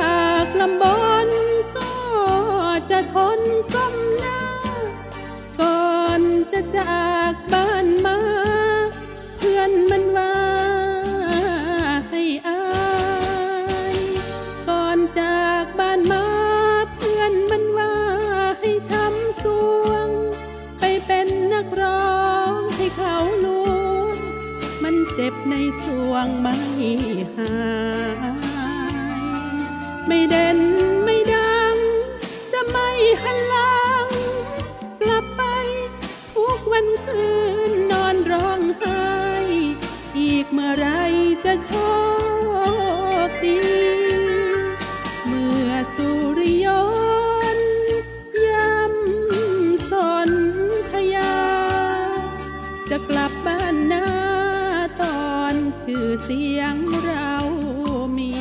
ากลำบนก็จะทนก้มหน้าก่อนจะจากบ้านมาเพื่อนมันว่าให้อายก่อนจากบ้านมาเพื่อนมันว่าให้ช้ำสวงไปเป็นนักร้องให้เขารู้มันเจ็บในสวงไม่หายไม่เด่นไม่ดังจะไม่หันหลังกลับไปทุกวันคืนนอนร้องไห้อีกเมื่อไรจะโชคดีเมื่อสุริยนต์ย้ำสนธยาจะกลับบ้านนาตอนชื่อเสียงเรามี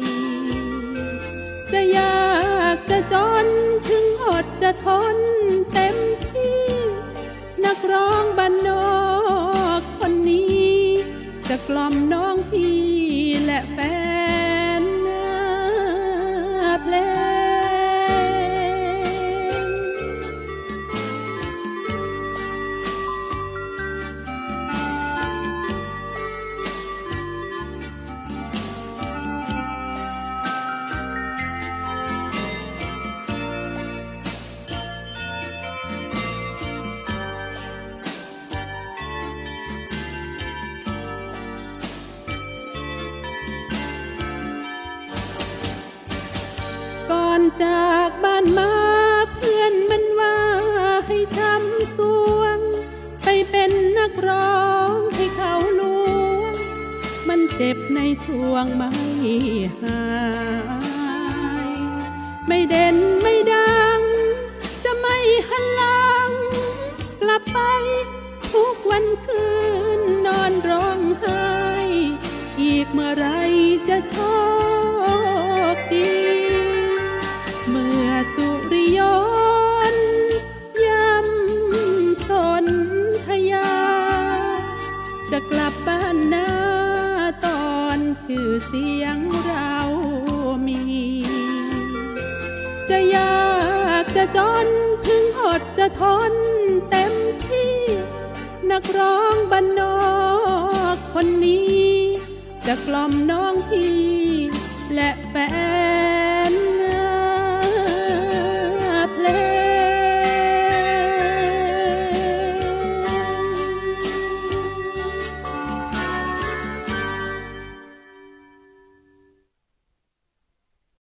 จะยากจะจนถึงอดจะทนเต็มที่นักร้องบ้านนอกคนนี้จะกล่อมน้องพี่และแฟนเพลงก่อนจากบ้านมาเพื่อนมันว่าให้ช้ำสวงไปเป็นนักร้องให้เขาล้วงมันเจ็บในสวงไม่หายไม่เด่นไม่ดังจะไม่หันหลังกลับไปทุกวันคืนนอนร้องไห้อีกเมื่อไรจะโชคดีเมื่อสุริยนต์ย้ำสนธยาจะกลับบ้านนาตอนชื่อเสียงเรามีจะยากจะจนถึงอดจะทนเต็มที่นักร้องบ้านนอกคนนี้จะกล่อมน้องพี่และแฟน